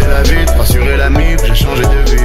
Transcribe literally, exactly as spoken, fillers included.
casser la vitre, rassurer l'ami que j'ai changé de vie.